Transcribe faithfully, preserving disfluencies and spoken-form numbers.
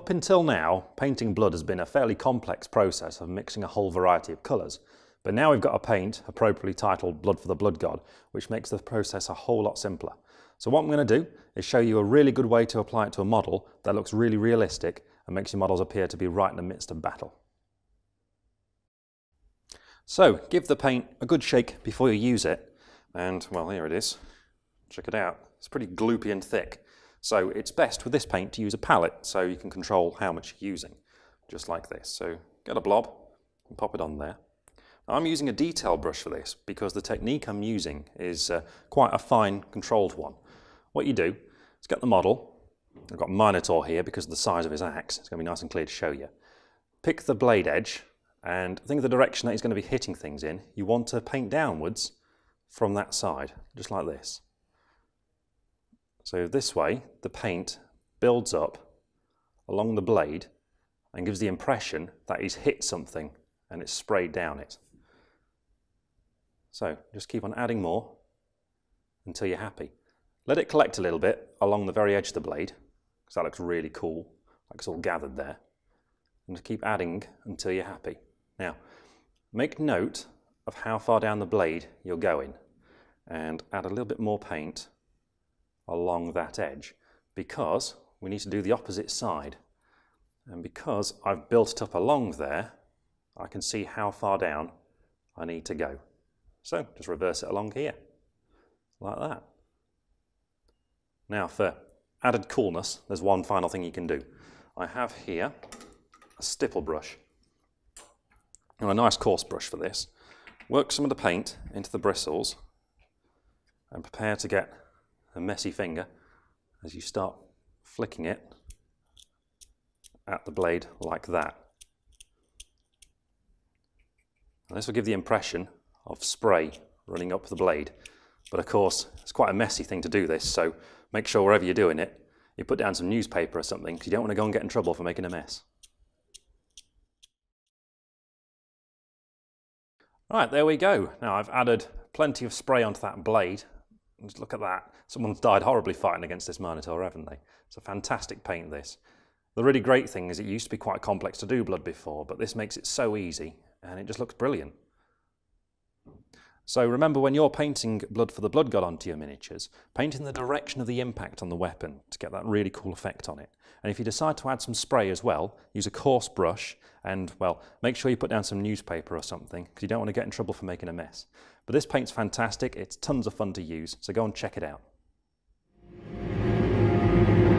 Up until now, painting blood has been a fairly complex process of mixing a whole variety of colours. But now we've got a paint appropriately titled Blood for the Blood God, which makes the process a whole lot simpler. So what I'm going to do is show you a really good way to apply it to a model that looks really realistic and makes your models appear to be right in the midst of battle. So give the paint a good shake before you use it, and well, here it is. Check it out. It's pretty gloopy and thick. So it's best with this paint to use a palette so you can control how much you're using, just like this. So get a blob and pop it on there. Now, I'm using a detail brush for this because the technique I'm using is uh, quite a fine, controlled one. What you do is get the model. I've got Minotaur here because of the size of his axe. It's going to be nice and clear to show you. Pick the blade edge and think of the direction that he's going to be hitting things in. You want to paint downwards from that side, just like this. So this way, the paint builds up along the blade and gives the impression that he's hit something and it's sprayed down it. So just keep on adding more until you're happy. Let it collect a little bit along the very edge of the blade, because that looks really cool, like it's all gathered there. And just keep adding until you're happy. Now, make note of how far down the blade you're going and add a little bit more paint along that edge, because we need to do the opposite side. And because I've built it up along there, I can see how far down I need to go. So just reverse it along here, like that. Now for added coolness, there's one final thing you can do. I have here a stipple brush, and a nice coarse brush for this. Work some of the paint into the bristles and prepare to get a messy finger as you start flicking it at the blade like that. And this will give the impression of spray running up the blade, but of course it's quite a messy thing to do this, so make sure wherever you're doing it you put down some newspaper or something, because you don't want to go and get in trouble for making a mess. Right, there we go. Now I've added plenty of spray onto that blade. Just look at that. Someone's died horribly fighting against this Minotaur, haven't they? It's a fantastic paint, this. The really great thing is it used to be quite complex to do blood before, but this makes it so easy and it just looks brilliant. So remember, when you're painting Blood for the Blood God onto your miniatures, paint in the direction of the impact on the weapon to get that really cool effect on it. And if you decide to add some spray as well, use a coarse brush and, well, make sure you put down some newspaper or something, because you don't want to get in trouble for making a mess. But this paint's fantastic, it's tons of fun to use, so go and check it out.